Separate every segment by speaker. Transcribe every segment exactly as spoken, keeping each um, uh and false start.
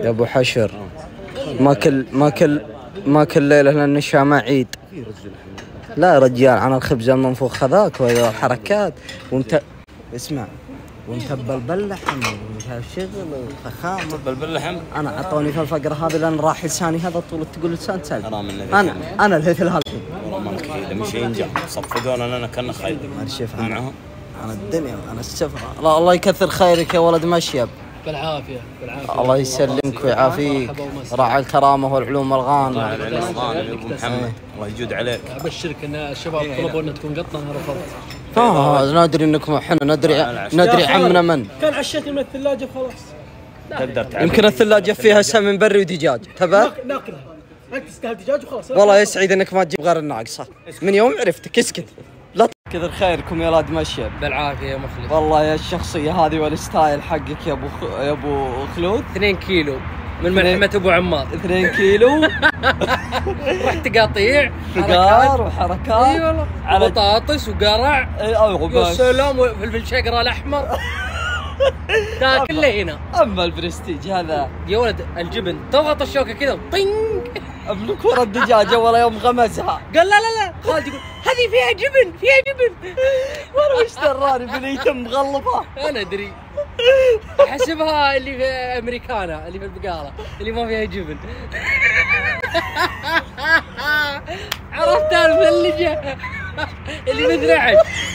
Speaker 1: يا ابو حشر ما كل ما كل ما كل ليله لان الشامع عيد. لا يا رجال عن الخبز المنفوخ هذاك وهذا الحركات وانت اسمع وانت ببلبل لحم وشغل وفخامه.
Speaker 2: بلبل لحم
Speaker 1: انا عطوني في الفقره هذه لان راح لساني هذا طول تقول لسان تسال.
Speaker 2: حرام النبي.
Speaker 1: انا انا الهثل هذا
Speaker 2: والله مالك اذا مش ينجح صفقونا لنا كنا خير.
Speaker 1: شوف انا انا الدنيا انا السفره. الله الله يكثر خيرك يا ولد مشيب.
Speaker 3: بالعافيه بالعافيه.
Speaker 1: الله يسلمك ويعافيك. راعي الكرامه والعلوم والغانم.
Speaker 2: راعي العلم والغانم يا ابو محمد. الله يجود عليك.
Speaker 3: ابشرك ان الشباب طلبوا ان تكون قطنا انا رفضت.
Speaker 1: اه ندري انكم احنا ندري ندري عمنا من
Speaker 3: كان عشيتني من الثلاجه خلاص.
Speaker 2: تقدر تعرف
Speaker 1: يمكن الثلاجه فيها سمن بري ودجاج تبع
Speaker 3: ناكلها. انت تستاهل دجاج وخلاص.
Speaker 1: والله يسعد انك ما تجيب غير الناقصه من يوم عرفتك. اسكت لا كثر خيركم يا ولاد مشيب.
Speaker 3: بالعافيه يا مخلص.
Speaker 1: والله يا الشخصيه هذه والستايل حقك يا ابو خ... يا ابو خلود.
Speaker 3: اثنين كيلو من ملحمه ابو عمار.
Speaker 1: اثنين كيلو
Speaker 3: رحت قاطيع
Speaker 1: فقار وحركات.
Speaker 3: اي والله على بطاطس وقرع. يا سلام وفلفل شقره الاحمر. تاكل له هنا.
Speaker 1: اما البرستيج هذا
Speaker 3: يا ولد الجبن تضغط الشوكه كذا طينج
Speaker 1: ابنك ورا الدجاجه ولا يوم غمزها.
Speaker 3: قال لا لا لا خالد يقول هذه فيها جبن فيها جبن.
Speaker 1: وانا وش دراني بنيتم مغلطه.
Speaker 3: انا ادري احسبها اللي في امريكانا اللي في البقاله اللي ما فيها جبن. عرفتها المثلجه اللي مدرعج.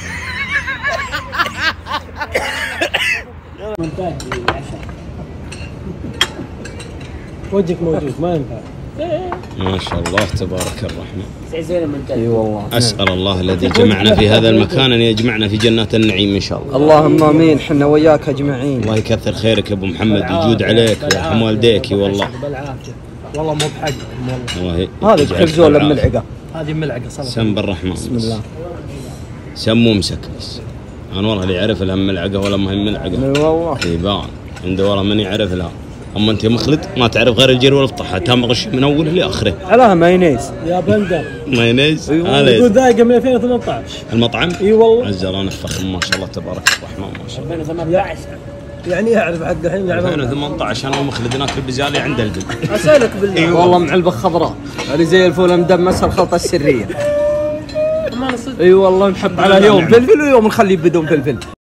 Speaker 3: وجهك موجود ما ينفع.
Speaker 2: ما شاء الله تبارك الرحمن.
Speaker 1: اي والله.
Speaker 2: اسال الله الذي جمعنا في هذا المكان ان يجمعنا في جنات النعيم ان شاء الله.
Speaker 1: اللهم امين حنا وياك اجمعين.
Speaker 2: الله يكثر خيرك يا ابو محمد ويجود عليك ويرحم والديك والله.
Speaker 3: بالعافيه والله مو بحق
Speaker 2: والله.
Speaker 1: هذه خبز ولا ملعقه؟
Speaker 3: هذه ملعقه صلاه.
Speaker 2: سم بالرحمن.
Speaker 1: بسم الله.
Speaker 2: سم ومسك بس. انا والله اللي يعرف لها ملعقه ولا ما هي ملعقه.
Speaker 1: اي والله.
Speaker 2: اي بان عنده والله من يعرف لها. اما انت يا مخلد ما تعرف غير الجير والفطحه تام غش من اوله لاخره.
Speaker 1: علىها مايونيز
Speaker 3: يا بندر.
Speaker 2: مايونيز؟
Speaker 3: يقول ذايقه من ألفين وثمانية عشر.
Speaker 2: المطعم؟
Speaker 3: اي والله.
Speaker 2: عزران فخم ما شاء الله تبارك الرحمن ما شاء الله.
Speaker 3: ألفين وثمانية عشر. يعني يعرف حق الحين يعرف.
Speaker 2: ألفين وثمانية عشر انا ومخلد ناكل بزياده عند البل.
Speaker 1: اسالك بالله. أيوة. والله معلبه خضراء هذه زي الفول المدمس الخلطه السريه. اي والله نحب على يوم فلفل ويوم نخليه بدون فلفل.